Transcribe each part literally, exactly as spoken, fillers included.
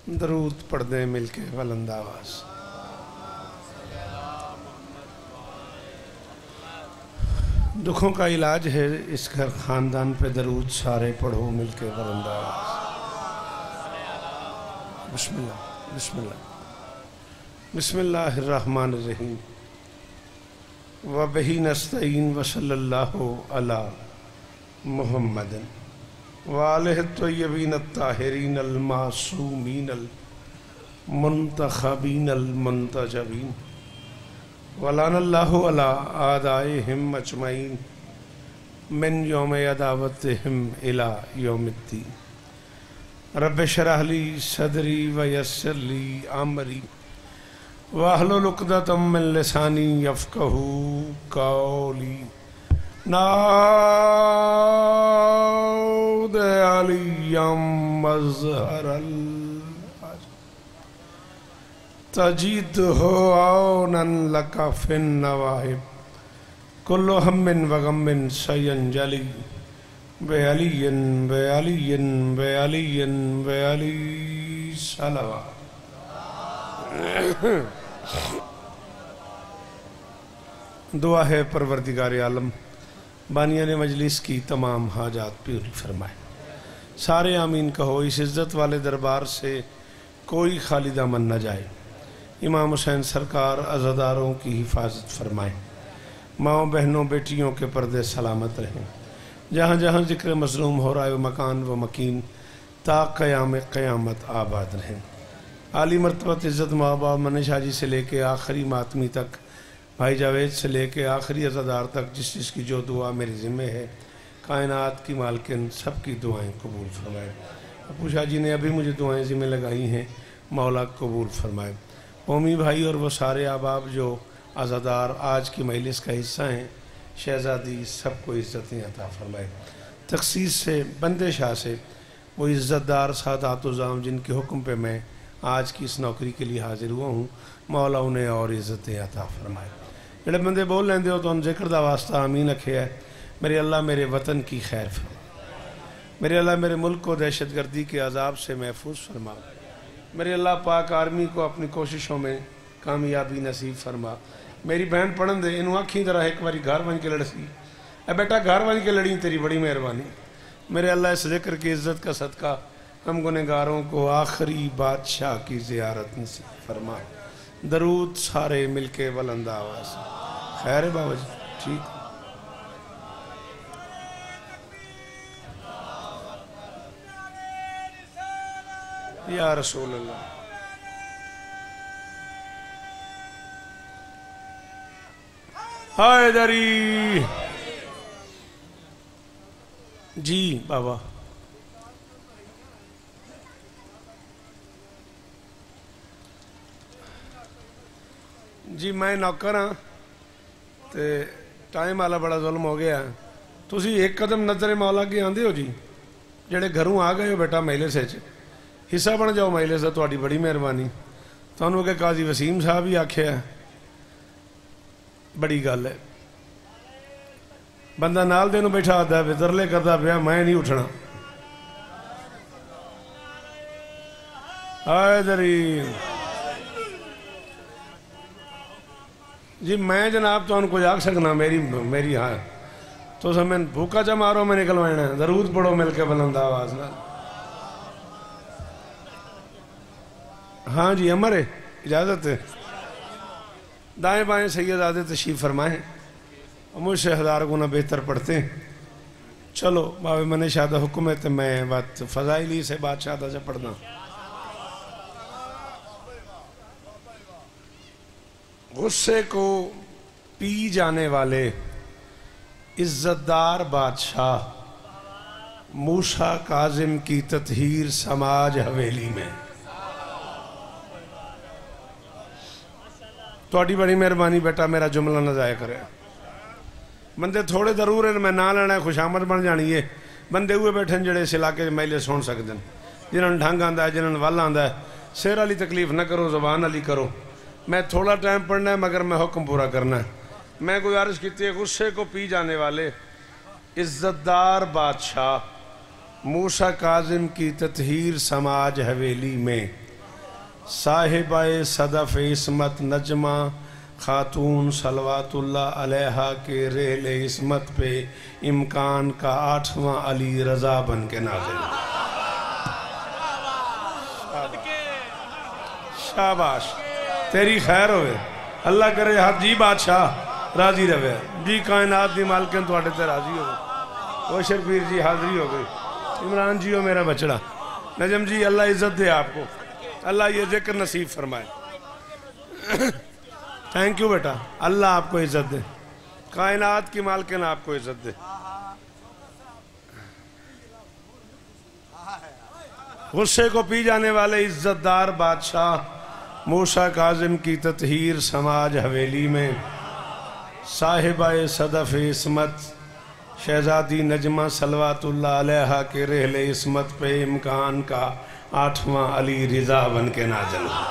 दरूद पढ़ दें मिलके बुलंद आवाज़। दुखों का इलाज है इस घर ख़ानदान पे दरूद सारे पढ़ो मिलके बुलंद आवाज़। बिस्मिल्लाह बिस्मिल्लाह बिस्मिल्लाहिर्रहमानिर्रहीम व बिही नस्तईन व सल्लल्लाहु अला मुहम्मदिन व आलिहि तय्यबीन अत्ताहिरीन अल मासूमीन अल मुंतखबीन अल मुंतजबीन वलानल्लाहु अला आदाइहिम अजमईन मिन यौम अदावतिहिम इला यौमिद्दीन। रब्बि शरह ली सदरी व यस्सिर ली अमरी वाहलुल उक़दतम मिन लिसानी यफ़क़हू क़ौली। नाऊद अलियम मज़हरल तजीदहु औनन लका फिन नवाहिब कुल्लु हम्मिन व गम्मिन सयंजली बेअलियन बेअलियन बेअलियन बेअली सलवा। दुआ है परवरदिगार आलम बानियाने मजलिस की तमाम हाजात पूरी फरमाए। सारे आमीन कहो। इस इज़्ज़त वाले दरबार से कोई खाली दामन न जाए। इमाम हुसैन सरकार अज़ादारों की हिफाजत फरमाए। माओ बहनों बेटियों के पर्दे सलामत रहें। जहाँ जहाँ ज़िक्र मज़लूम हो रहा है मकान व मकीन ता क़याम क़यामत आबाद रहें। आली मरतबत इज़्ज़त माँ बाप मनीषा जी से लेके आखिरी मातमी तक, भाई जावेद से लेके आखिरी अज़ादार तक, जिस जिसकी जो दुआ मेरे ज़िम्मे है, कायनात की मालकिन सबकी दुआएं कबूल फरमाए। अपू शाह जी ने अभी मुझे दुआएं ज़िम्मे लगाई हैं, मौला कबूल फरमाए। कौमी भाई और वो सारे अहबाब जो आज़ादार आज की मजलिस का हिस्सा हैं, शहज़ादी सबको इज़्ज़तें अता फरमाए। तख़सीस से बंदे शाह से वो इज़्ज़तदार सादात उज़्ज़ाम जिनके हुक्म पे मैं आज की इस नौकरी के लिए हाजिर हुआ हूँ, मौला उन्हें और इज़्ज़तें अता फरमाए। जेड़े बंदे बोल लेंदे हो तो उन जिक्र दा वास्ता आमीन रखे है। मेरे अल्लाह मेरे वतन की खैर फरमा, मेरे अल्लाह मेरे मुल्क को दहशत गर्दी के अजाब से महफूज फरमा। मेरे अल्लाह पाक आर्मी को अपनी कोशिशों में कामयाबी नसीब फरमा। मेरी बहन पढ़न दे इनू आखी तरह एक बारी घर बन के लड़सी, ए बेटा घर बन के लड़ी, तेरी बड़ी मेहरबानी। मेरे अल्लाह इस जिक्र की इज़्ज़त का सदका हम गुनहगारों को आखिरी बादशाह की ज़ियारत नसीब फरमा। दरूद सारे मिलके बुलंद आवाज़। खैर है बाबा जी, ठीक या रसूल अल्लाह। हैदरी जी बाबा जी, मैं नौकर हाँ तो टाइम वाला बड़ा जुल्म हो गया। तुसी एक कदम नजर मौला के आंदे हो जी, जेड़े घरों आ गए हो बेटा मजलिस च हिस्सा बन जाओ मजलिस का, तुहाडी बड़ी मेहरबानी। तुहानू अगे काजी वसीम साहब ही आख्या, बड़ी गल है। बंदा नाल दे नूं बैठा आता वितरले करता पिया, मैं नहीं उठना। हैदरी जी, मैं जनाब तो कुछ आख सकना, मेरी मेरी हाँ तो मैं भूखा चा मारो मैं निकलवाना है। दरूद पढ़ो मिलके बुलंद आवाज़ ना। हाँ जी अमर है, इजाज़त है। दाएं बाएं सैयद आदे तशरीफ़ फरमाएँ, मुझसे हज़ार गुना बेहतर पढ़ते हैं। चलो बाबे मने शादा हुक्म है तो मैं बात फ़ज़ाइली से बादशाह से पढ़ना। गुस्से को पी जाने वाले इज्जतदार बादशाह मूसा काजिम की तत्हीर समाज हवेली में। थोड़ी बड़ी मेहरबानी बेटा, मेरा जुमला न जाया करे। बंदे थोड़े जरूर है, मैं ना लेना खुशामद बन जानी है। बंदे हुए बैठे जेड़े इस इलाके मैले सुन सकते हैं, जिन्होंने ढंग आंदा है, जिन्होंने वल आंदा है। सिर वाली तकलीफ न करो, जबान वाली करो। मैं थोड़ा टाइम पढ़ना है मगर मैं हुक्म पूरा करना है। मैं गुजारिश की है, गुस्से को पी जाने वाले इज्जतदार बादशाह मूसा काजिम की तत्हीर समाज हवेली में साहिबाए सदफ इस्मत नजमा खातून सलवातुल्लाह अलैहा के रेले इस्मत पे इम्कान का आठवां अली रजा बन के नाज़िल। शाबाश, तेरी खैर होवे, अल्लाह करे हर जी बादशाह राजी रहे जी, कायनात दी मालकिन तुहाडे ते राजी हो। वो शरफीर जी हाजिरी हो गई, इमरान जी हो मेरा बचड़ा, नजम जी अल्लाह इज्जत दे आपको, अल्लाह ये जिक्र नसीब फरमाए। थैंक यू बेटा, अल्लाह आपको इज्जत दे, कायनात की मालकिन आपको इज्जत दे। गुस्से को पी जाने वाले इज्जतदार बादशाह मूसा काजिम की ततहीर समाज हवेली में साहिबाए सदफ इस्मत शहजादी नजमा सलवातुल्लाह अलैहा के रहले इस्मत पे इम्कान का आठवां अली रिजा बन के नाज़िल हुआ।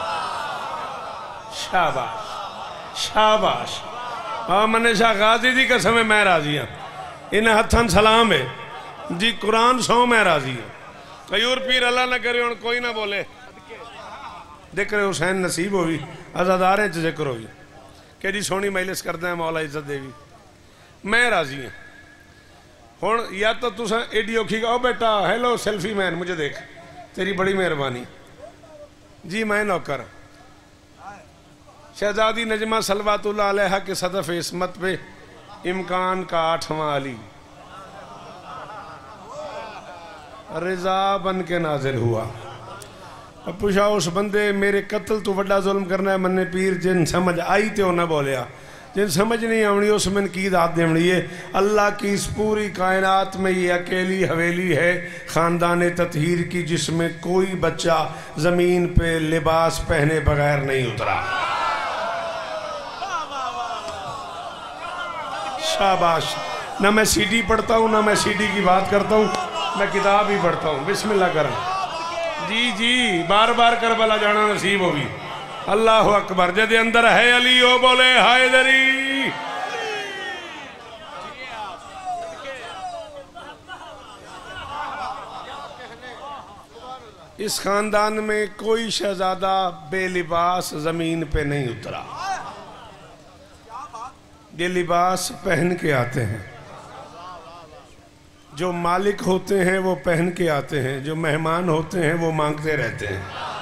शाबाश शाबाश, हाँ मने शाह गाजी दी कसम मैं राजी हाँ, इन हथन सलाम है जी, कुरान सौ मैं राजी हूँ। कयूर पीर अल्लाह ना करे और कोई ना बोले, देख रहे हुसैन नसीब होगी आजादारे च जिक्र होगी कि जी सोहनी मजलिस करते हैं मौला इज्जत देवी, मैं राजी हाँ। हुण या तो तुसा एडी औखी ओ बेटा हेलो सेल्फी मैन मुझे देख, तेरी बड़ी मेहरबानी जी, मैं नौकर शहजादी नजमा सलवातुल्लाह अलैहा के सदफ इस्मत पे इम्कान का आठवां अली रिजा बन के नाजिल हुआ। अब पूछा उस बंदे मेरे कत्ल तो वड्डा जुल्म करना है मन्ने पीर, जिन समझ आई तो ना बोलिया, जिन समझ नहीं आवनी उस मन की दात देवनी है। अल्लाह की इस पूरी कायनात में ये अकेली हवेली है ख़ानदान ततहीर की जिसमें कोई बच्चा ज़मीन पे लिबास पहने बगैर नहीं उतरा। शाबाश, ना मैं सीडी पढ़ता हूँ ना मैं सीडी की बात करता हूँ, मैं किताब ही पढ़ता हूँ। बिस्मिल्लाह कर जी जी, बार बार करबला जाना नसीब होगी। अल्लाह अकबर, जदे अंदर है अली ओ बोले हैदरी। इस खानदान में कोई शहजादा बेलिबास जमीन पे नहीं उतरा, ये लिबास पहन के आते हैं, जो मालिक होते हैं वो पहन के आते हैं, जो मेहमान होते हैं वो मांगते रहते हैं।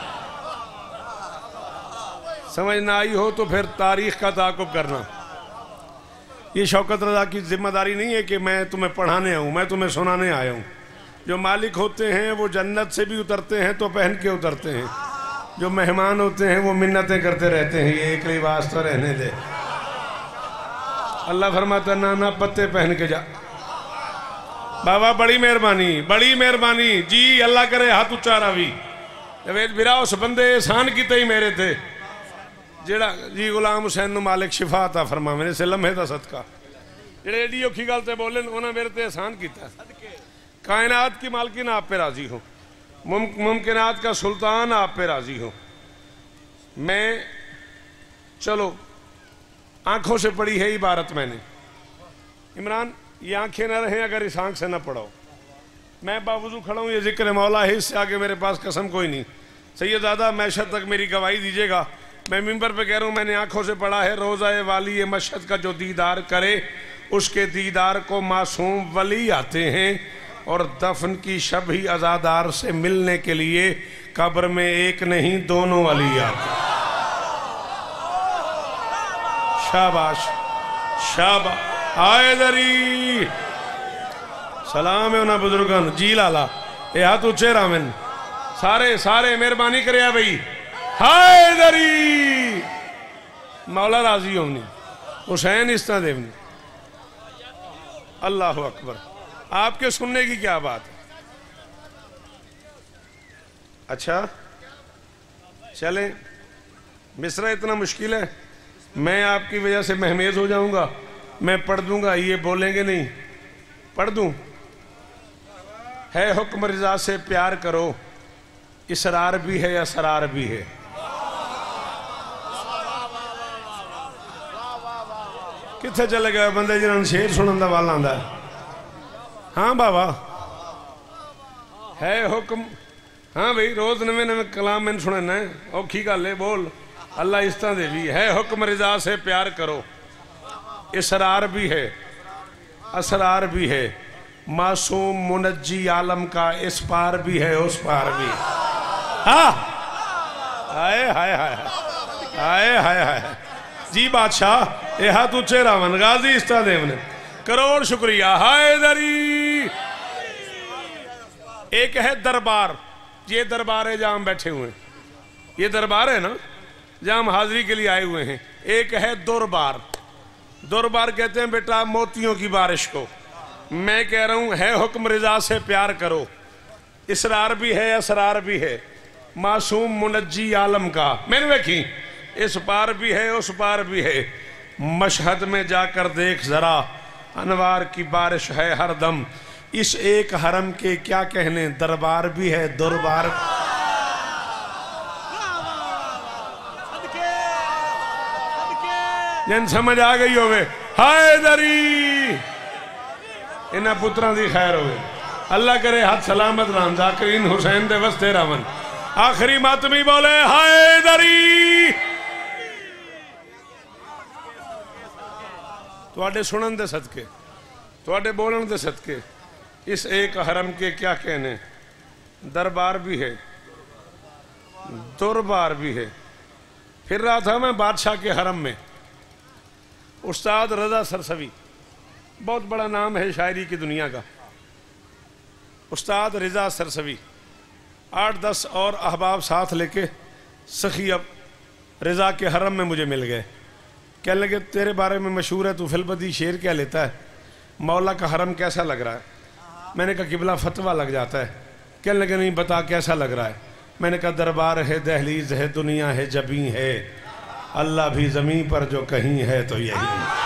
समझ ना आई हो तो फिर तारीख का ताक़ुब करना। ये शौकत रज़ा की जिम्मेदारी नहीं है कि मैं तुम्हें पढ़ाने आऊँ, मैं तुम्हें सुनाने आया हूँ। जो मालिक होते हैं वो जन्नत से भी उतरते हैं तो पहन के उतरते हैं, जो मेहमान होते हैं वो मिन्नतें करते रहते हैं ये एक लिबास तो रहने दे। अल्लाह फरमाता ना ना पत्ते पहन के जा। बाबा बड़ी मेहरबानी बड़ी मेहरबानी जी, अल्लाह करे हाथ उच्चा रावी बिरा उस बंदे एहसान की ही मेरे थे जेड़ा जी गुलाम हुसैन नु मालिक शिफा अता फरमा, मेरे से लम्हे दा सदका जेड़े एडी औखी गल ते बोले उन्हें मेरे ते एहसान किया। कायनात की मालकिन आप पे राजी हो, मुमकिनात का सुल्तान आप पे राजी हो। मैं चलो आंखों से पढ़ी है इबारत मैंने, इमरान ये आंखें ना रहे अगर इस आंख से ना पढ़ो। मैं बावजू खड़ा हूँ, ये जिक्र मौला है, इससे आगे मेरे पास कसम कोई नहीं। सैयदादा मैशर तक मेरी गवाही दीजिएगा, मैं मिंबर पे कह रहा हूँ मैंने आंखों से पढ़ा है। रोज़ा वाली मशहद का जो दीदार करे उसके दीदार को मासूम वली आते हैं, और दफन की शब ही अज़ादार से मिलने के लिए कब्र में एक नहीं दोनों वली आते। शाबाश शाबाश, हैदरी सलाम है उन्हें बुजुर्गन जी लाला, ये हाथ उच्चे रामिन सारे सारे मेहरबानी करे भाई। हैदरी मौला राजी होनी, हुसैन इस्ता देवनी। अल्लाह अकबर, आपके सुनने की क्या बात है। अच्छा चलें, मिसरा इतना मुश्किल है, मैं आपकी वजह से महमेज हो जाऊंगा। मैं पढ़ दूंगा, ये बोलेंगे नहीं, पढ़ दूं। है हुक्म रिजा से प्यार करो, इसरार भी है असरार भी है। किथे चले गए बंदे जिन्होंने शेर सुनने का वाल आंदा। हाँ बाबा, है हुक्म हाँ भाई रोज नवे नवे कलाम मैंने सुनना है, औखी गल है बोल। अल्लाह इस तरह दे भी है, हुक्म रिजा से प्यार करो, इसरार भी है असरार भी है, मासूम मुनज्जी आलम का इस पार भी है उस पार भी। हाँ हाय हाय हाय हाय हाय हाय जी बादशाह ये हाथ ऊंचे रावण गाजी इस्ता देव ने करोड़ शुक्रिया। हाय दरी एक है दरबार, ये दरबार है जहां हम बैठे हुए हैं, ये दरबार है ना जहां हम हाजिरी के लिए आए हुए हैं। एक है दरबार, दरबार कहते हैं बेटा मोतियों की बारिश को। मैं कह रहा हूं है हुक्म रिजा से प्यार करो, इसरार भी है असरार भी है, मासूम मुनज्जी आलम का। मैंने देखी इस पार भी है उस पार भी है, मशहद में जाकर देख जरा अनवार की बारिश है हर दम। इस एक हरम के क्या कहने, दरबार भी है दरबार। जन समझ आ गई होवे। हाय दरी इन्हां पुत्रां दी खैर होवे, अल्लाह करे हाथ सलामत राम जाकरीन हुसैन दे वस्ते रावन। आखिरी मातमी बोले हाय दरी। तुहाडे सुनन दे सदके, तुहाडे बोलन दे सदके इस एक हरम के क्या कहने, दरबार भी है दरबार भी है। फिर रहा था मैं बादशाह के हरम में, उस्ताद रजा सरसवी बहुत बड़ा नाम है शायरी की दुनिया का, उस्ताद रजा सरसवी आठ दस और अहबाब साथ लेके सखी अब रजा के हरम में मुझे मिल गए। कहने लगे तेरे बारे में मशहूर है, तू फिलबदी शेर क्या लेता है, मौला का हरम कैसा लग रहा है। मैंने कहा किबला फतवा लग जाता है। कहने लगे नहीं बता कैसा लग रहा है। मैंने कहा दरबार है दहलीज है दुनिया है जबी है, अल्लाह भी ज़मीं पर जो कहीं है तो यही है।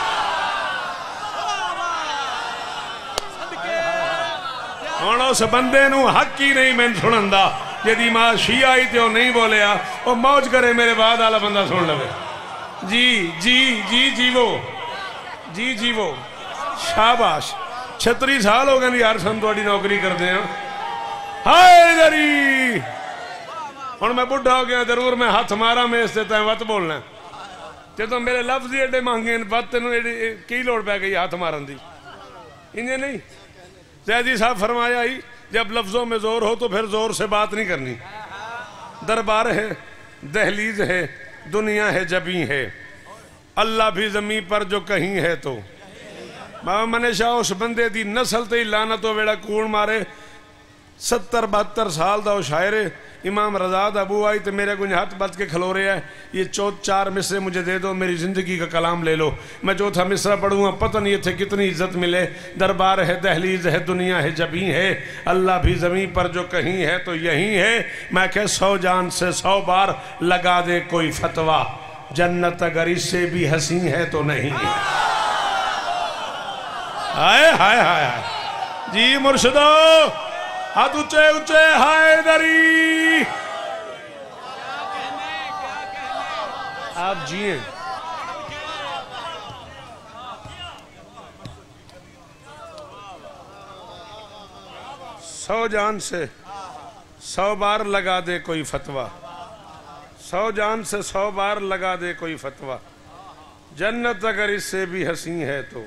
हुण उस बंदे नूं हक ही नहीं मैंने सुनन दा, यदि मां शिया ही तो नहीं बोलिया वो मौज करे मेरे बाद वाला बंदा सुन लवे। जी जी जी जीवो जी जीवो शाबाश। छत्तीस साल हो गए यार सन थोड़ी नौकरी करते हैं। हाय दरी हुण मैं बुढ़ा हो गया, जरूर मैं हथ मारा मैं इस तैं वत बोलना ते तो मेरे लफ्ज ही एडे महंगे वत तेन की लोड़ पै गई हाथ मारन दी। इन्हें नहीं जैदी साहब फरमाया ही जब लफ्जों में जोर हो तो फिर जोर से बात नहीं करनी। दरबार है दहलीज है दुनिया है जबी है, अल्लाह भी जमीन पर जो कहीं है तो। बाबा मने शाह उस बंदे दी नस्ल ते लानत हो वेड़ा कूण मारे। सत्तर बहत्तर साल दा शायर इमाम रजा दा अबू आई तो मेरे कुछ हाथ बच के खलो रहा है, ये चौ चार मिसरे मुझे दे दो मेरी जिंदगी का कलाम ले लो, मैं चौथा मिसरा पढ़ूंगा पता नहीं इतने कितनी इज्जत मिले। दरबार है दहलीज है दुनिया है जबी है, अल्लाह भी ज़मीन पर जो कहीं है तो यही है। मैं कह सौ जान से सौ बार लगा दे कोई फतवा, जन्नत अगर इससे भी हंसी है तो नहीं है। हाय हाय हाय जी मुर्शिदो हाथ ऊंचे ऊंचे। हाय दरी आप जिए सौ जान से सौ बार लगा दे कोई फतवा, सौ जान से सौ बार लगा दे कोई फतवा, जन्नत अगर इससे भी हंसी है तो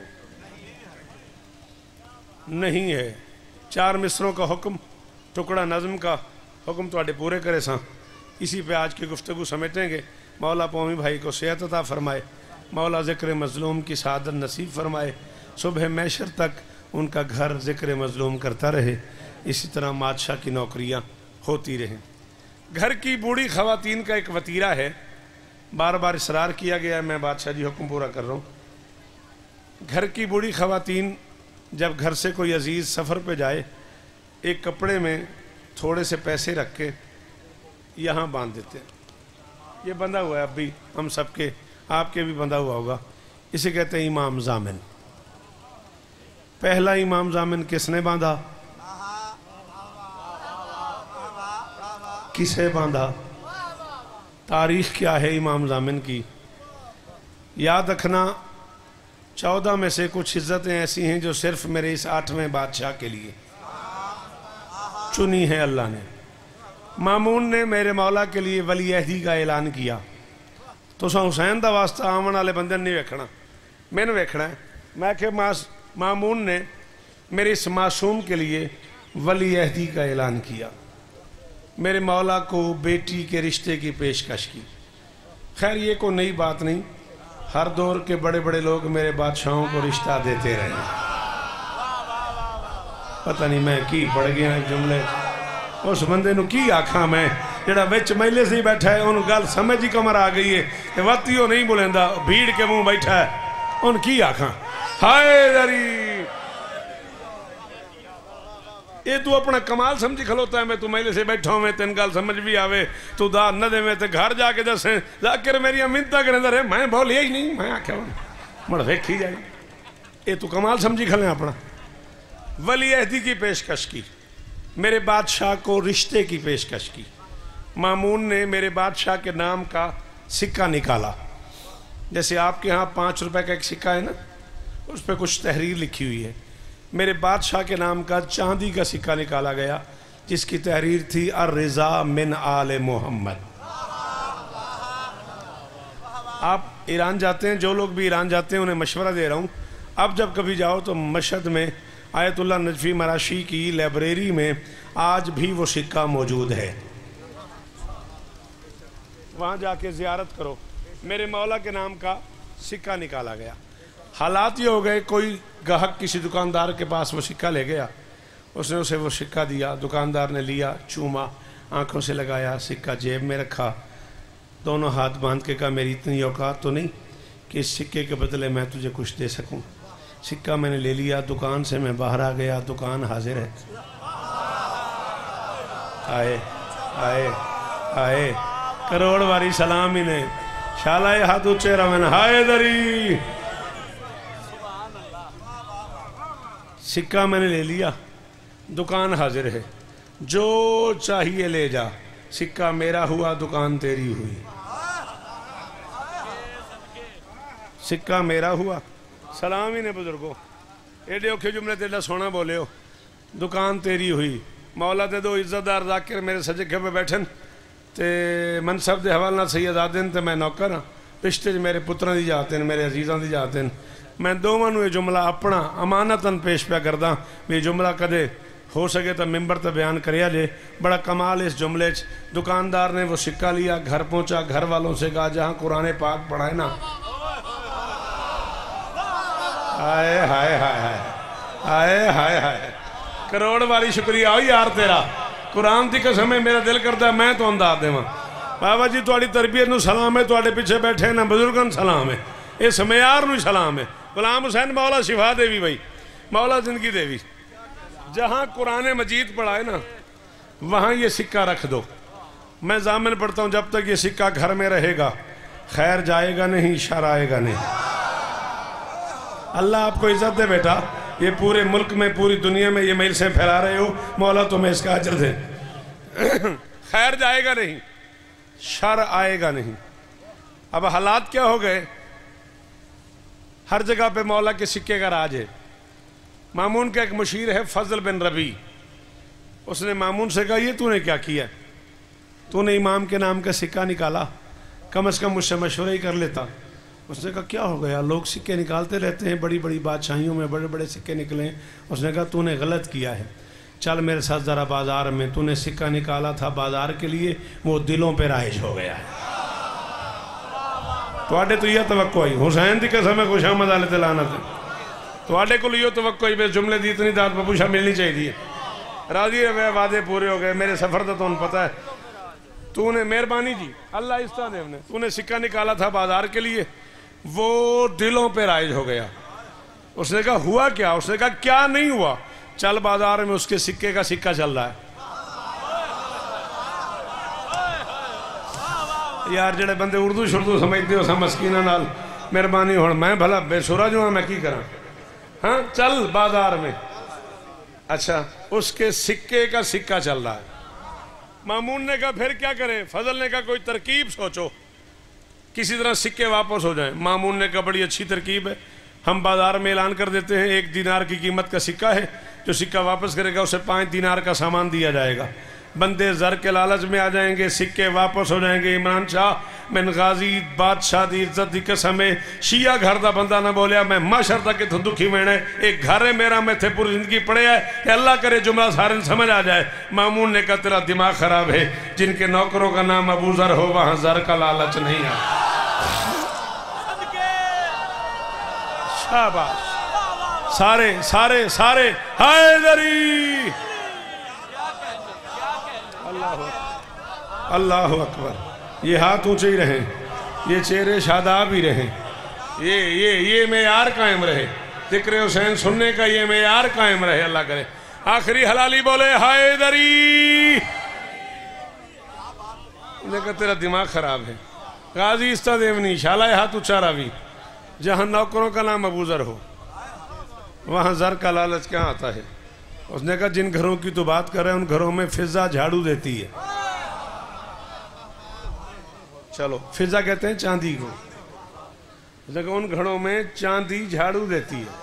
नहीं है। चार मिसरों का हुक्म, टुकड़ा नज़म का हुक्म तो पूरे करे सा। इसी पे आज की गुफ्तगू समेटेंगे। मौला पौमी भाई को सेहत अता फरमाए, मौला ज़िक्र मज़लूम की सादत नसीब फरमाए, सुबह मैशर तक उनका घर ज़िक्र मज़लूम करता रहे, इसी तरह बादशाह की नौकरियाँ होती रहें। घर की बूढ़ी ख़वातीन का एक वतीरा है, बार बार इसरार किया गया है, मैं बादशाह जी हुक्म पूरा कर रहा हूँ। घर की बूढ़ी ख़वातीन जब घर से कोई अजीज़ सफ़र पे जाए, एक कपड़े में थोड़े से पैसे रख के यहाँ बांध देते हैं। ये बंधा हुआ है, अब भी हम सबके आपके भी बंधा हुआ होगा। इसे कहते हैं इमाम जामिन। पहला इमाम जामिन किसने बांधा, किसे बांधा, तारीख क्या है इमाम जामिन की। याद रखना चौदह में से कुछ इज्जतें ऐसी हैं जो सिर्फ मेरे इस आठवें बादशाह के लिए चुनी है अल्लाह ने। मामून ने मेरे मौला के लिए वली अहदी का ऐलान किया। तो हुसैन का वास्ता आवन वाले बंदे नहीं वेखना, मैंने वेखना है। मैं कि मास मामून ने मेरे इस मासूम के लिए वली अहदी का ऐलान किया, मेरे मौला को बेटी के रिश्ते की पेशकश की। खैर ये कोई नई बात नहीं, हर दौर के बड़े बड़े लोग मेरे बादशाहों को रिश्ता देते रहे। पता नहीं मैं की पड़ गया जुमले, उस बंदे नूं की आखा मैं जेड़ा विच मैले से बैठा है, उन गल समझ ही कमर आ गई है, वती वो नहीं बोलेंदा, भीड़ के मुंह बैठा है, उन की आखा। हाय दरी ये तू अपना कमाल समझी खलोता है, मैं तू मैले से बैठा हूँ, तेन गल समझ भी आवे, तू दाद न देवे तो घर जाके दसे जाकर मेरिया मिन्नतां करेंदा रहे, मैं बोलिया ही नहीं, मैं आख्या मुड़ वेखी जाए। ये तू कमाल समझी खले अपना। वली अहदी की पेशकश की, मेरे बादशाह को रिश्ते की पेशकश की। मामून ने मेरे बादशाह के नाम का सिक्का निकाला, जैसे आपके यहाँ पाँच रुपए का एक सिक्का है ना, उस पर कुछ तहरीर लिखी हुई है। मेरे बादशाह के नाम का चांदी का सिक्का निकाला गया, जिसकी तहरीर थी अर रिज़ा मिन आले मोहम्मद। आप ईरान जाते हैं, जो लोग भी ईरान जाते हैं उन्हें मशवरा दे रहा हूँ, अब जब कभी जाओ तो मशहद में आयतुल्लाह नजफी मराशी की लाइब्रेरी में आज भी वो सिक्का मौजूद है, वहाँ जाके ज़ियारत करो। मेरे मौला के नाम का सिक्का निकाला गया। हालात ये हो गए, कोई ग्राहक किसी दुकानदार के पास वो सिक्का ले गया, उसने उसे वो सिक्का दिया, दुकानदार ने लिया, चूमा, आंखों से लगाया, सिक्का जेब में रखा, दोनों हाथ बांध के कहा मेरी इतनी औकात तो नहीं कि इस सिक्के के बदले मैं तुझे कुछ दे सकूं। सिक्का मैंने ले लिया, दुकान से मैं बाहर आ गया, दुकान हाजिर है। आए आए आए करोड़ वारी सलाम ही ने शालाए हाथ ऊंचे रवन। हाय दरी सिक्का मैंने ले लिया, दुकान हाजिर है, जो चाहिए ले जा। सिक्का मेरा हुआ, दुकान तेरी हुई। सिक्का मेरा हुआ, सलाम ही ने बुजुर्गो, एडे औखे जुमले तेरा सोना बोले हो। दुकान तेरी हुई, मौला दे दो इज्जतदार जाकिर मेरे सजे पे बैठन ते मनसब के हवाले नाल सैयद आदन ते मैं नौकर हाँ, रिश्ते मेरे पुत्रां दी जात हैं, मेरे अजीज़ां दी जात हैं। मैं दोवां नूं ये जुमला अपना अमानतन पेश पिया करदा भी जुमला कदे हो सके तो मिंबर ते बयान करिया जे। बड़ा कमाल इस जुमले च, दुकानदार ने वो सिक्का लिया, घर पहुंचा, घर वालों से कहा जहाँ कुरान पाक पढ़ाए ना, हाय हाय हाय हाय हाय हाय हाय करोड़ वारी शुक्रिया हो यार तेरा, कुरान की कसम है, मेरा दिल करता है मैं तो अंदाज देव। बाबा जी थोड़ी तरबियत नूं सलाम है, थोड़े पिछे बैठे ना बुजुर्गों सलाम है, इस मयार नूं सलाम है। गुलाम हुसैन मौला शिफा देवी भाई, मौला जिंदगी देवी, जहाँ कुरान मजीद पढ़ाए ना वहाँ ये सिक्का रख दो। मैं जामिन पढ़ता हूँ, जब तक ये सिक्का घर में रहेगा खैर जाएगा नहीं, शर आएगा नहीं। अल्लाह आपको इज्जत दे बेटा, ये पूरे मुल्क में, पूरी दुनिया में ये मेल से फैला रहे हो, मौला तुम्हें इसका अजर दे। खैर जाएगा नहीं, शर आएगा नहीं। अब हालात क्या हो गए, हर जगह पे मौला के सिक्के का राज है। मामून का एक मुशीर है फजल बिन रबी, उसने मामून से कहा ये तूने क्या किया, तूने इमाम के नाम का सिक्का निकाला, कम से कम मुझसे मशवरा ही कर लेता। उसने कहा क्या हो गया, लोग सिक्के निकालते रहते हैं, बड़ी बड़ी बादशाहियों में बड़े बड़े सिक्के निकले। उसने कहा तूने गलत किया है, चल मेरे साथ ज़रा बाज़ार में, तूने सिक्का निकाला था बाज़ार के लिए, वो दिलों पे राइज हो गया है। थोड़े तो यह तवक्को आई, हुसैन की कसम है, खुश आमद आले लाना थे, थोड़े को यो तवक्को आई, जुमले की इतनी दात बबूशा मिलनी चाहिए। राजी है, वादे पूरे हो गए, मेरे सफ़र का तुम्हें पता है। तूने मेहरबानी जी अल्लाह इस्ता देव ने, तूने सिक्का निकाला था बाज़ार के लिए, वो दिलों पे राइज हो गया। उसने कहा हुआ क्या, उसने कहा क्या नहीं हुआ, चल बाजार में उसके सिक्के का सिक्का चल रहा है। यार जेड़े बंदे उर्दू शुर्दू समझते हो मस्कीना नाल मेहरबानी हो, मैं भला बेसुरा जो हाँ मैं की करा। हाँ चल बाजार में, अच्छा उसके सिक्के का सिक्का चल रहा है। मामून ने कहा फिर क्या करें, फजल ने कहा कोई तरकीब सोचो, किसी तरह सिक्के वापस हो जाएं। मामून ने कहा बड़ी अच्छी तरकीब है, हम बाजार में ऐलान कर देते हैं एक दिनार की कीमत का सिक्का है, जो सिक्का वापस करेगा उसे पाँच दिनार का सामान दिया जाएगा। बंदे जर के लालच में आ जाएंगे, सिक्के वापस हो जाएंगे। इमरान शाह मैन गाजी बादशाह की इज्जत की कसम है, शिया घर का बंदा ना बोलिया मैं माशर तक इतों दुखी मैंने, एक घर है मेरा, मैं थे पूरी जिंदगी पढ़े है, अल्लाह करे जुमला सारे समझ आ जाए। मामून ने कहा तेरा दिमाग खराब है, जिनके नौकरों का नाम अबू जर हो वहां जर का लालच नहीं है। शाबाश, सारे सारे सारे हैदरी, अल्लाह अल्लाह अकबर। ये हाथ ऊंचे ही रहे, ये चेहरे शादाब ही रहे, ये ये ये मेयार कायम रहे, जिक्र हुसैन सुनने का ये मेयार कायम रहे। अल्लाह करे। आखिरी हलाली बोले हैदरी, देखा तेरा दिमाग खराब है। गाजी इस्ता देवनी शाला हाथ ऊंचा रावी, जहां नौकरों का नाम अबू जर हो वहां जर का लालच क्या आता है। उसने कहा जिन घरों की तो बात कर रहे हैं उन घरों में फिजा झाड़ू देती है। चलो फिजा कहते हैं चांदी को, जगह उन घरों में चांदी झाड़ू देती है।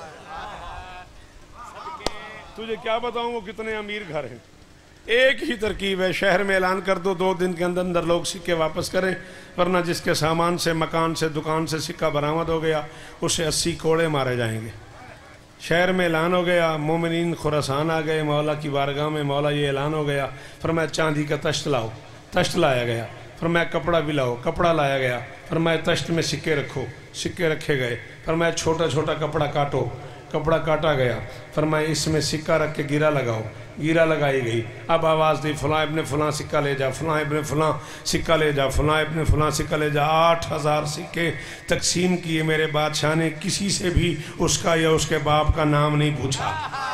तुझे क्या बताऊं वो कितने अमीर घर हैं। एक ही तरकीब है, शहर में ऐलान कर दो दो दिन के अंदर अंदर लोग सिक्के वापस करें, वरना जिसके सामान से, मकान से, दुकान से सिक्का बरामद हो गया उसे अस्सी कोड़े मारे जाएंगे। शहर में ऐलान हो गया, मोमिनीन खुरासान आ गए मौला की बारगाह में, मौला ये ऐलान हो गया, फरमाया चांदी का तश्त लाओ, तश्त लाया गया। फरमाया कपड़ा भी लाओ, कपड़ा लाया गया। फरमाया तश्त में सिक्के रखो, सिक्के रखे गए। फरमाया छोटा छोटा कपड़ा काटो, कपड़ा काटा गया। फरमाया इसमें सिक्का रख के गिरा लगाओ, गिरा लगाई गई। अब आवाज़ दी फलां इब्ने फलां सिक्का ले जा, फलां इब्ने फलां सिक्का ले जा, फलां इब्ने फलां सिक्का ले जा। आठ हज़ार सिक्के तकसीम किए। मेरे बादशाह ने किसी से भी उसका या उसके बाप का नाम नहीं पूछा।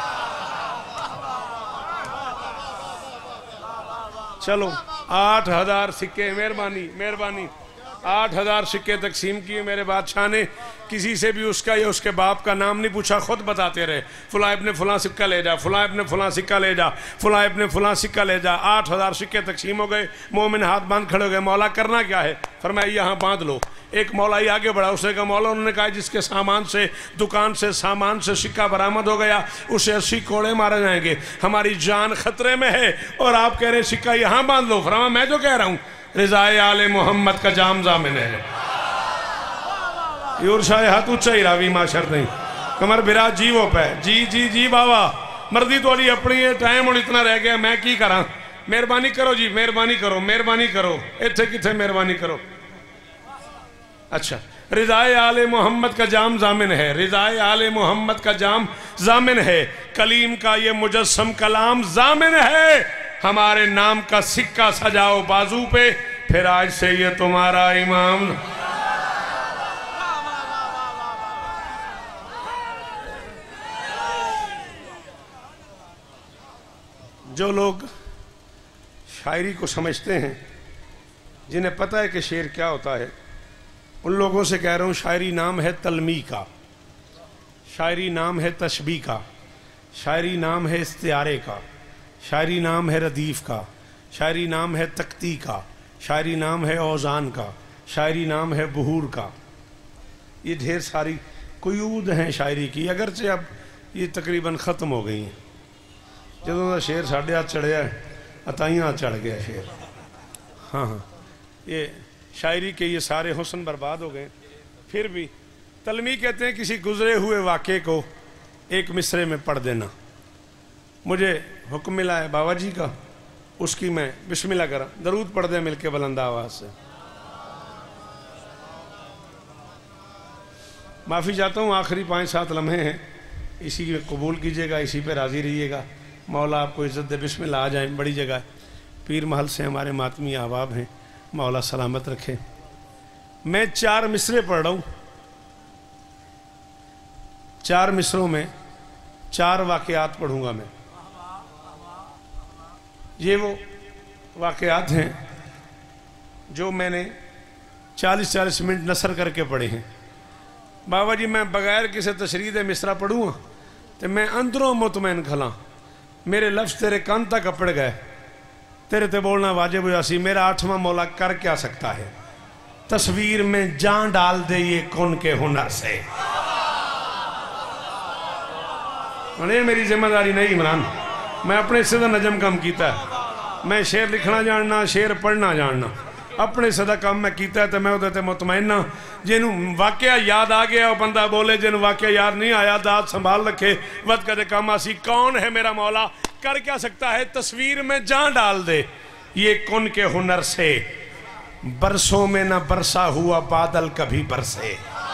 चलो आठ हजार सिक्के, मेहरबानी मेहरबानी, आठ हजार सिक्के तकसीम किए मेरे बादशाह ने, किसी से भी उसका या उसके बाप का नाम नहीं पूछा, खुद बताते रहे फुला इब्ने फुला सिक्का ले जा, फुला इब्ने फुला सिक्का ले जा, फुला इब्ने फुला सिक्का ले जा। आठ हजार सिक्के तकसीम हो गए। मोमिन हाथ बांध खड़े हो गए, मौला करना क्या है? फरमाया यहाँ बांध लो। एक मौला ही आगे बढ़ा, उसने कहा मौला, उन्होंने कहा जिसके सामान से, दुकान से, सामान से सिक्का बरामद हो गया उसे अस्सी कोड़े मारे जाएंगे, हमारी जान खतरे में है और आप कह रहे सिक्का यहाँ बांध लो। फरमाया मैं जो कह रहा हूँ रिज़ाए आले मोहम्मद का जाम जामिन है। शाह हाथ ऊंचा ही रावी माशर नहीं, कमर बिरा जी वो पे जी जी जी बाबा मर्जी थोड़ी अपनी है, टाइम और इतना रह गया, मैं की करा। मेहरबानी करो जी, मेहरबानी करो, मेहरबानी करो, इत्थे किथे मेहरबानी करो। अच्छा, रिज़ाए आले मोहम्मद का जाम जामिन है, रिज़ाए आले मोहम्मद का जाम जामिन है, कलीम का ये मुजस्सम कलाम जामिन है। हमारे नाम का सिक्का सजाओ बाजू पे, फिर आज से ये तुम्हारा इमाम। जो लोग शायरी को समझते हैं, जिन्हें पता है कि शेर क्या होता है, उन लोगों से कह रहा हूँ शायरी नाम है तलमी का, शायरी नाम है तशबी का, शायरी नाम है इस्तियारे का, शायरी नाम है रदीफ का, शायरी नाम है तख्ती का, शायरी नाम है औजान का, शायरी नाम है बहूर का। ये ढेर सारी कुयूद हैं शायरी की, अगरचे अब ये तकरीबन ख़त्म हो गई हैं। ਜਦੋਂ ਦਾ शेर साढ़े हाथ चढ़िया अताइयाँ चढ़ गया शेर। हाँ हाँ, ये शायरी के ये सारे हुस्न बर्बाद हो गए। फिर भी तलमी कहते हैं किसी गुजरे हुए वाक़े को एक मिसरे में पढ़ देना। मुझे हुक्म मिला है बाबा जी का, उसकी मैं बिस्मिल्लाह करा, दरूद पढ़ दे मिलके बुलंद आवाज़ से। माफ़ी चाहता हूँ, आखिरी पाँच सात लम्हे हैं, इसी में कबूल कीजिएगा, इसी पे राज़ी रहिएगा। मौला आपको इज़्ज़त दे, बिस्मिल्लाह। आ जाए, बड़ी जगह है, पीर महल से हमारे मातमी अहबाब हैं, मौला सलामत रखे। मैं चार मिसरे पढ़ रहा हूँ, चार मिसरों में चार वाक़यात पढ़ूँगा मैं। ये वो वाक़यात हैं जो मैंने चालीस चालीस मिनट नसर करके पढ़े हैं। बाबा जी मैं बगैर किसी तशरीद मिसरा पढ़ूँगा तो मैं अंदरों मुतमैन खला, मेरे लफ्ज़ तेरे कान तक अपड़ गए, तेरे ते बोलना वाजिब हुआ सी। मेरा आठवां मौला कर क्या सकता है? तस्वीर में जान डाल दे ये कौन के हुनर से। ये मेरी जिम्मेदारी नहीं इमरान, मैं अपने से नजम कम किया। मैं शेर लिखना जानना, शेर पढ़ना जानना, अपने सदा काम मैं किया तो मैं वो मुतमैन हाँ। जिन्हों वाकया याद आ गया वह बंदा बोले, जिन्हों वाकया याद नहीं आया दात संभाल रखे वत कदे काम आसी। कौन है मेरा मौला, कर क्या सकता है, तस्वीर में जान डाल दे ये कुन के हुनर से। बरसों में न बरसा हुआ बादल कभी बरसे।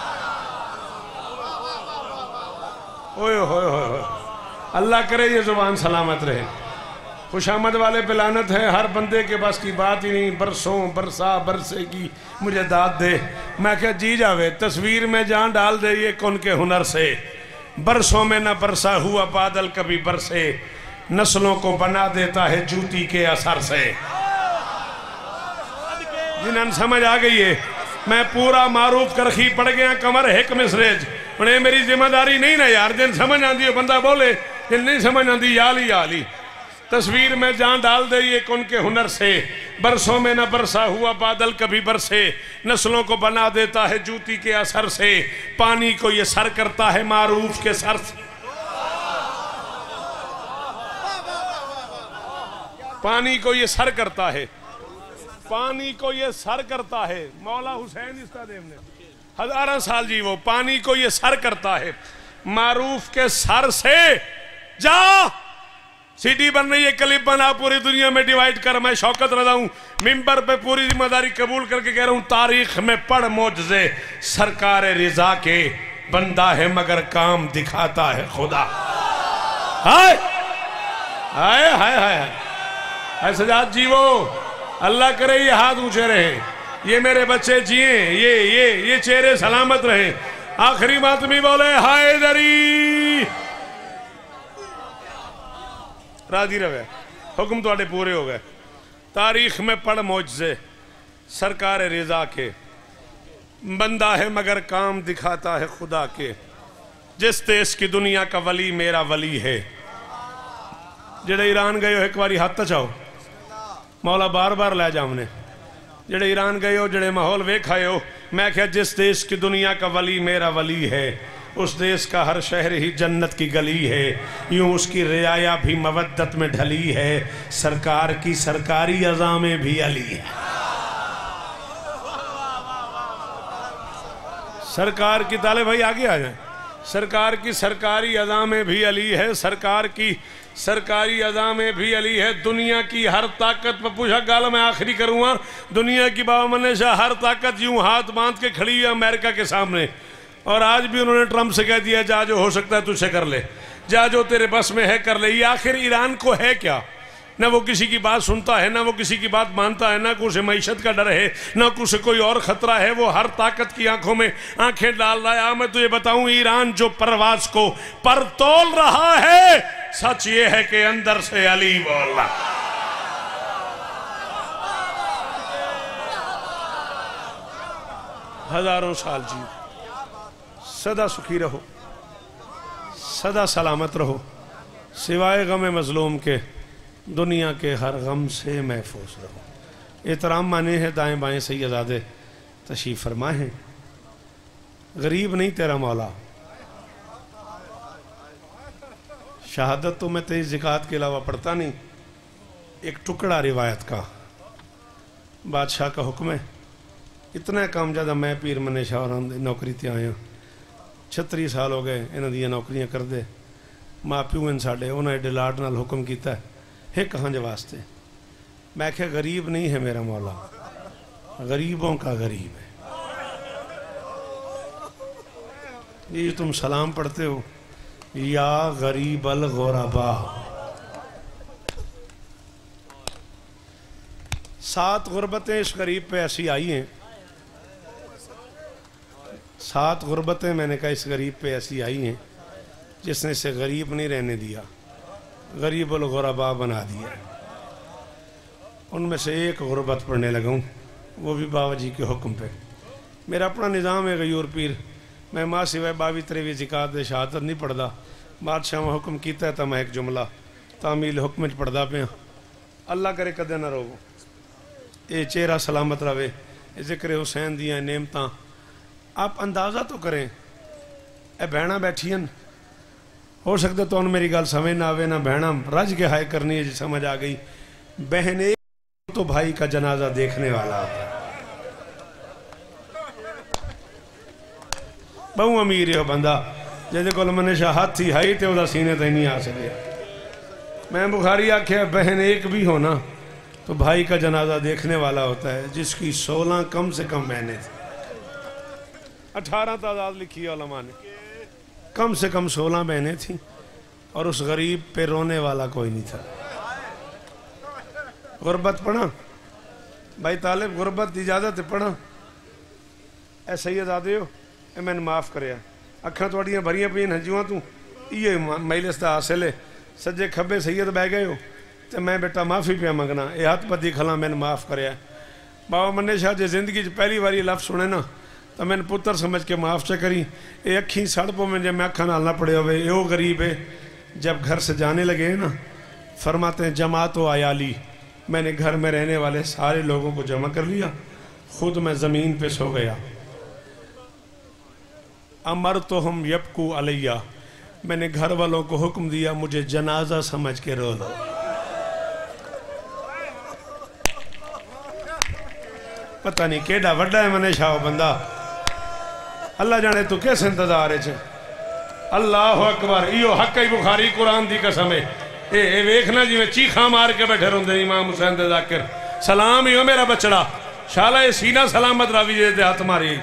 ओए होए होए, अल्लाह करे ये जुबान सलामत रहे। खुशामद वाले पे लानत है, हर बंदे के पास की बात ही नहीं। बरसों बरसा बरसे की मुझे दाद दे। मैं क्या जी जावे, तस्वीर में जान डाल दे ये कौन के हुनर से। बरसों में न बरसा हुआ बादल कभी बरसे, नस्लों को बना देता है जूती के असर से। जिन्हें समझ आ गई है, मैं पूरा मारूफ करखी पड़ गया कमर हिक मिसरेज। उन्हें मेरी जिम्मेदारी नहीं ना यार, जिन समझ आती है बंदा बोले, जिन नहीं समझ आती याली याली। तस्वीर में जान डाल दे ये कौन के हुनर से। बरसों में न बरसा हुआ बादल कभी बरसे, नस्लों को बना देता है जूती के असर से। पानी को ये सर करता है मारूफ के सर से। पानी को ये सर करता है, पानी को ये सर करता है। मौला हुसैन इस्तादेव ने हजारों साल जी वो पानी को ये सर करता है मारूफ के सर से। जा सीडी बन रही है, क्लिप बना, पूरी दुनिया में डिवाइड कर। मैं शौकत रजा हूं मिंबर पे पूरी जिम्मेदारी कबूल करके कह रहा हूं, तारीख में पढ़ मौजज़े सरकार रिजा के। बंदा है मगर काम दिखाता है खुदा। हाय हाय हाय हाय हाय सजाद जीवो, अल्लाह करे ये हाथ ऊंचे रहे, ये मेरे बच्चे जिए, ये ये ये चेहरे सलामत रहे। आखिरी मातमी बोले हाय दरी राजी रहे, हुक्म तुहाडे पूरे हो गए। तारीख में पढ़ मौजज़े सरकार रिजा के। बंदा है मगर काम दिखाता है खुदा के। जिस देश की दुनिया का वली मेरा वली है। जेड़े ईरान गए हो एक बारी हाथ चाओ, मौला बार बार लै जा। हमने जेड़े ईरान गए हो, जेड़े माहौल वेख आए हो, मैं क्या जिस देश की दुनिया का वली मेरा वली है, उस देश का हर शहर ही जन्नत की गली है। यूं उसकी रियाया भी मवद्दत में ढली है, सरकार की सरकारी अज़ा में भी अली है। सरकार की ताले भाई आगे आ जाए। सरकार की सरकारी अज़ा में भी अली है, सरकार की सरकारी अज़ा में भी अली है। दुनिया की हर ताकत पर पूछा गाल मैं आखिरी करूँगा। दुनिया की बामने शाह हर ताकत यूं हाथ बांध के खड़ी है अमेरिका के सामने, और आज भी उन्होंने ट्रंप से कह दिया जा जो हो सकता है तुझसे कर ले, जा जो तेरे बस में है कर ले। ये आखिर ईरान को है क्या? ना वो किसी की बात सुनता है, ना वो किसी की बात मानता है, ना कुछ मईशत का डर है, ना कुछ कोई और खतरा है। वो हर ताकत की आंखों में आंखें डाल रहा है। मैं तुझे बताऊं, ईरान जो परवाज को पर तोल रहा है, सच ये है कि अंदर से अली बोल रहा। हजारों साल जी, सदा सुखी रहो, सदा सलामत रहो, सिवाय गम मजलूम के दुनिया के हर गम से महफूज रहो। एहतराम माने हैं दाएं बाएं सैयदादे तशरीफ़ फरमाए हैं। गरीब नहीं तेरा मौला, शहादत तो मैं तेरी ज़िकात के अलावा पढ़ता नहीं। एक टुकड़ा रिवायत का, बादशाह का हुक्म है, इतना काम ज़्यादा मैं पीर मने शाह और नौकरी ते आया छत्तीस साल हो गए इन्हां दी नौकरियां कर दे। माँ प्यो इन साडे उन्हें एडे लाड नाल हुक्म किया एक हंज वास्ते। मैं क्या गरीब नहीं है मेरा मौला, गरीबों का गरीब है। ये तुम सलाम पढ़ते हो, या गरीब अल गुरबा। सात गुरबतें इस गरीब पे ऐसी आई हैं, सात गुरबतें मैंने कहा इस गरीब पे ऐसी आई हैं जिसने इसे गरीब नहीं रहने दिया, गरीब अल गुरबा बना दिया। उनमें से एक गुरबत पढ़ने लगा हूँ, वो भी बाबा जी के हुक्म पे। मेरा अपना निज़ाम है गयूर पीर, मैं माँ सिवाय बावी त्रेवी ज़िकात शहादत नहीं पढ़ता। बादशाह में हुक्म किया है तो मैं एक जुमला तामील हुक्म च पढ़ता पाया। अल्लाह करे कदे ना रोवो, ये चेहरा सलामत रहे, जिक्र हुसैन दियाँ नेमतां आप अंदाज़ा तो करें। ए भैणा बैठियन, हो सकता तो मेरी गल समझ ना आवे, ना भैणा रज के हाय करनी है जी समझ आ गई। बहन एक तो भाई का जनाजा देखने वाला होता है। बहु अमीर है बंदा जिहदे कोल मनीषा हाथ ही हाई तो वह सीने तक नहीं आ सके। मैं बुखारी आख्या बहन एक भी हो ना तो भाई का जनाजा देखने वाला होता है जिसकी सोलह कम से कम महीने थी। अठारह तादाद लिखी है उलमा ने, कम से कम सोलह महीने थी और उस गरीब पे रोने वाला कोई नहीं था। गुरबत पढ़ा भाई तालिब, गुरबत की इजाजत है पढ़ा। ऐ सैयद आदे हो ए मैंने माफ़ कर अखा थोड़ियां भरिया पियां हंजुआ तू ये मजलिस का हासिल है। सज्जे खब्बे सैयद बह गए हो तो मैं बेटा माफ़ी पिया मंगना ये हथ पदी खला मैंने माफ़ कर। बाबा मन्ने शाह जे जिंदगी पहली बार लफ्ज़ सुने ना तो मैंने पुत्र समझ के माफ़ च करी। ये अखी सड़पों में जब मैं अखा नाल ना पड़े हुए यो गरीब है। जब घर से जाने लगे ना फरमाते हैं जमात व आयाली, मैंने घर में रहने वाले सारे लोगों को जमा कर लिया, खुद मैं ज़मीन पे सो गया। अमर तो हम यबकू अलैया, मैंने घर वालों को हुक्म दिया मुझे जनाजा समझ के रो लो। पता नहीं केड़ा वड्डा है मने शाह बंदा, अल्लाह जाने तू किस इंतजार है। अल्लाह अकबर, इो हक ही बुखारी कुरान की कसम है। ए, ए वेखना जिवें चीखा मार के बैठे रोंदे इमाम हुसैन दे जाकिर, सलाम ही हो मेरा बचड़ा, शाला ये सीना सलामत रावी जे ते हाथ मारी।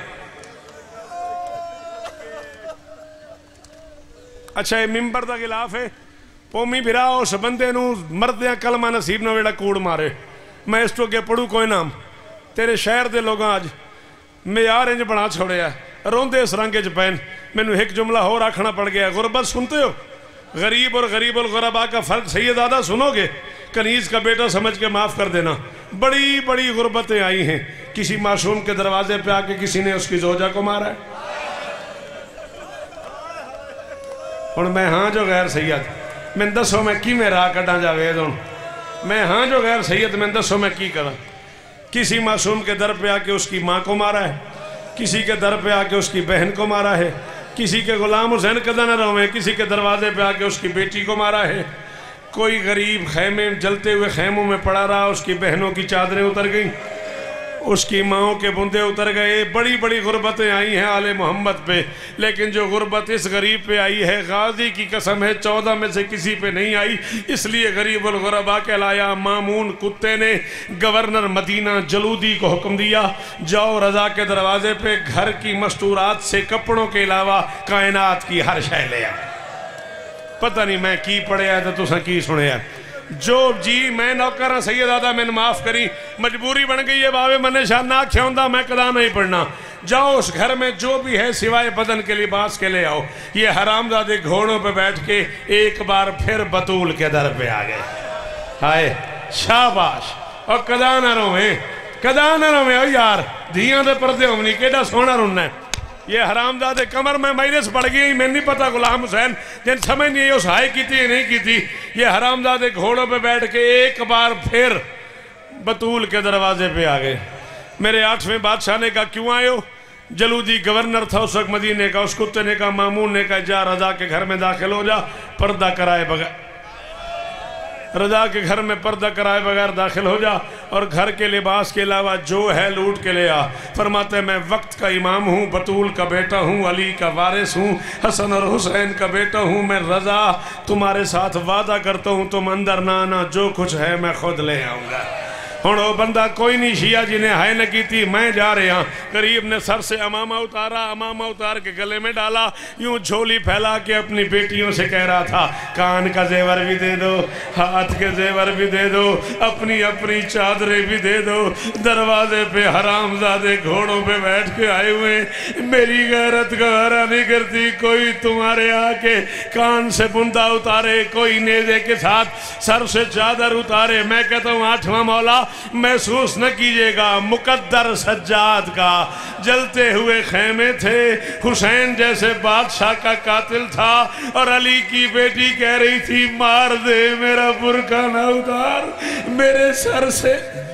अच्छा ये मिंबर का गिलाफ है, पोमी फिरा उस बंदे नू मरद्या कलमा नसीब ना वेड़ा कूड़ मारे। मैं इस तो अगे पढ़ू कोई नाम, तेरे शहर के लोग अज मेयार इंज बना छोड़िया, रोंदे इस रंग च पैन। मैनू एक जुमला होर आखना पड़ गया, गुरबत सुनते हो? गरीब और गरीब उल गुरबा का फर्क सैयद आदा सुनोगे? कनीज का बेटा समझ के माफ़ कर देना। बड़ी बड़ी गुरबतें आई हैं, किसी मासूम के दरवाजे पे आके किसी ने उसकी जोजा को मारा है। हुण मैं हाँ जो गैर सैयद, मैं दसो मैं कि मैं राह कटा जावेद हूँ, मैं हाँ जो गैर सैयद मैं दसो मैं की करा। किसी मासूम के दर पे आके उसकी माँ को मारा है, किसी के दर पे आके उसकी बहन को मारा है, किसी के गुलाम हुसैन कदा न रहे, किसी के दरवाजे पे आके उसकी बेटी को मारा है। कोई गरीब खैमे जलते हुए खैमों में पड़ा रहा, उसकी बहनों की चादरें उतर गई, उसकी माओं के बूंदे उतर गए। बड़ी बड़ी गुरबतें आई हैं आले मोहम्मद पे, लेकिन जो गुरबत इस गरीब पे आई है, गाजी की कसम है चौदह में से किसी पे नहीं आई। इसलिए गरीब उल गुरबा कहलाया। मामून कुत्ते ने गवर्नर मदीना जलूदी को हुक्म दिया, जाओ रजा के दरवाजे पे घर की मस्तूरात से कपड़ों के अलावा कायनात की हर शय ले आ। पता नहीं मैं की पढ़िया तो तुसा की सुनिया। जो जी मैं नौकर हाँ सैयद आदा मैंने माफ़ करी, मजबूरी बन गई है बाबे मने शाह ना आख्या होंदा मैं कदा नहीं पढ़ना। जाओ उस घर में जो भी है सिवाय बदन के लिबास के ले आओ। ये हरामजादे घोड़ों पे बैठ के एक बार फिर बतूल के दर पे आ गए। हाय शाबाश, और कदा ना रोवे कदा ना रोवे ओ यार, धियां दे पर्दे होनी केड़ा सोहना रोना है। ये हरामजादे कमर में माइनस पड़ गई, मैं नहीं पता गुलाम हुसैन जिन समझ नहीं उस हाय की थी नहीं की थी। ये हरामजादे घोड़ों पे बैठ के एक बार फिर बतूल के दरवाजे पे आ गए। मेरे आठवें बादशाह ने कहा क्यों आए हो? जलूदी गवर्नर था उस वक्त मदीने का। उस कुत्ते ने कहा, मामून ने कहा जा रजा के घर में दाखिल हो जा, पर्दा कराए बगैर रजा के घर में पर्दा कराए बगैर दाखिल हो जा, और घर के लिबास के अलावा जो है लूट के ले आ। फरमाते मैं वक्त का इमाम हूँ, बतूल का बेटा हूँ, अली का वारिस हूँ, हसन और हुसैन का बेटा हूँ। मैं रजा तुम्हारे साथ वादा करता हूँ, तुम अंदर ना आना, जो कुछ है मैं खुद ले आऊँगा। हुण वो बंदा कोई नहीं शिया जिन्हें हाय न की थी, मैं जा रहा। गरीब ने सर से अमामा उतारा, अमामा उतार के गले में डाला, यूं झोली फैला के अपनी बेटियों से कह रहा था कान का जेवर भी दे दो, हाथ के जेवर भी दे दो, अपनी अपनी चादरें भी दे दो। दरवाजे पे हरामजादे घोड़ों पे बैठ के आए हुए, मेरी गैरत गवारा नहीं करती। कोई तुम्हारे आके कान से बुंदा उतारे, कोई नेजे के साथ सर से चादर उतारे। मैं कहता हूँ आठवां मौला महसूस न कीजिएगा, मुकद्दर सज्जाद का जलते हुए खेमे थे। हुसैन जैसे बादशाह का कातिल था, और अली की बेटी कह रही थी मार दे, मेरा बुर्का ना उतार, मेरे सर से